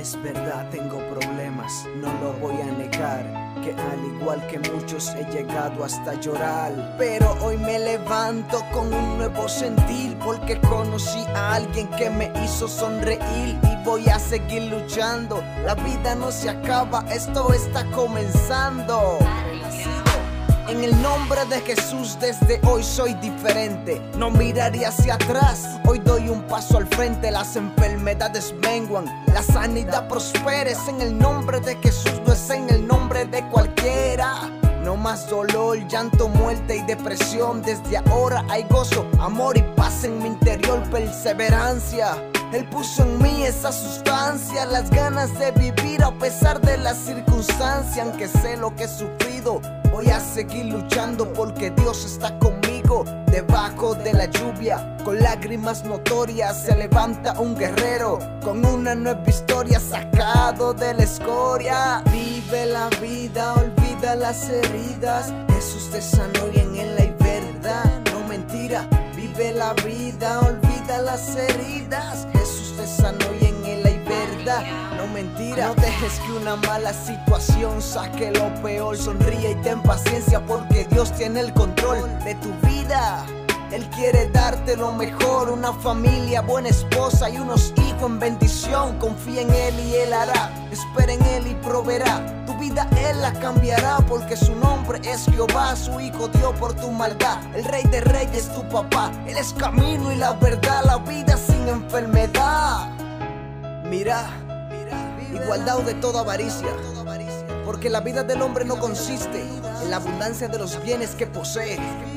Es verdad, tengo problemas, no lo voy a negar, que al igual que muchos he llegado hasta llorar. Pero hoy me levanto con un nuevo sentir, porque conocí a alguien que me hizo sonreír. Y voy a seguir luchando, la vida no se acaba, esto está comenzando. En el nombre de Jesús desde hoy soy diferente. No miraré hacia atrás, hoy doy un paso al frente. Las enfermedades menguan, la sanidad prospera. Es en el nombre de Jesús, no es en el nombre de cualquiera. No más dolor, llanto, muerte y depresión. Desde ahora hay gozo, amor y paz en mi interior, perseverancia. Él puso en mí esa sustancia, las ganas de vivir a pesar de las circunstancias. Aunque sé lo que he sufrido, voy a seguir luchando porque Dios está conmigo. Debajo de la lluvia, con lágrimas notorias, se levanta un guerrero con una nueva historia, sacado de la escoria. Vive la vida, olvida las heridas. Jesús te sanó y en él hay verdad, no mentira. Vive la vida, olvida las heridas. Jesús te sanó y en él hay verdad, no mentira. No dejes que una mala situación saque lo peor. Sonríe y ten paciencia porque Dios tiene el control de tu vida. Él quiere darte lo mejor, una familia, buena esposa y unos hijos en bendición. Confía en Él y Él hará, espera en Él y proveerá. Tu vida Él la cambiará porque su nombre es Jehová. Su Hijo dio por tu maldad, el Rey de Reyes tu papá. Él es camino y la verdad, la vida sin enfermedad. Mira, igualdad de toda avaricia, porque la vida del hombre no consiste en la abundancia de los bienes que posee.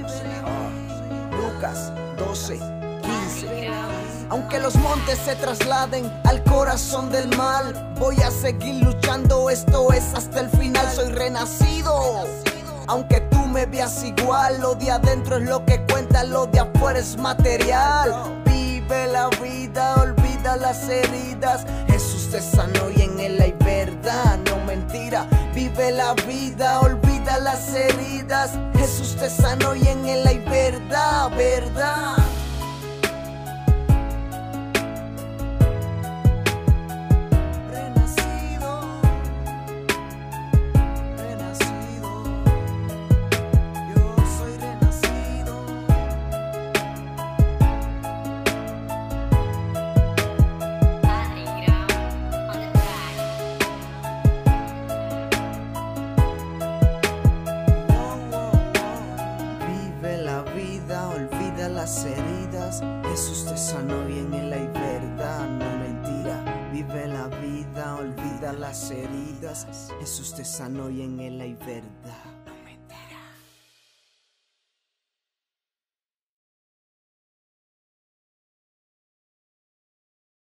Lucas 12:15. Aunque los montes se trasladen al corazón del mal, voy a seguir luchando, esto es hasta el final. Soy renacido, aunque tú me veas igual. Lo de adentro es lo que cuenta, lo de afuera es material. Vive la vida, olvida las heridas. Jesús te sanó y en él hay verdad, no mentira. Vive la vida, olvida las heridas. Jesús te sanó y en él hay verdad, verdad. Renacido, renacido. Yo soy renacido. Vive la vida, olvida las heridas. Jesús te sanó y en él hay verdad, no mentira. Vive la vida, olvida las heridas. Jesús te sanó y en él hay verdad.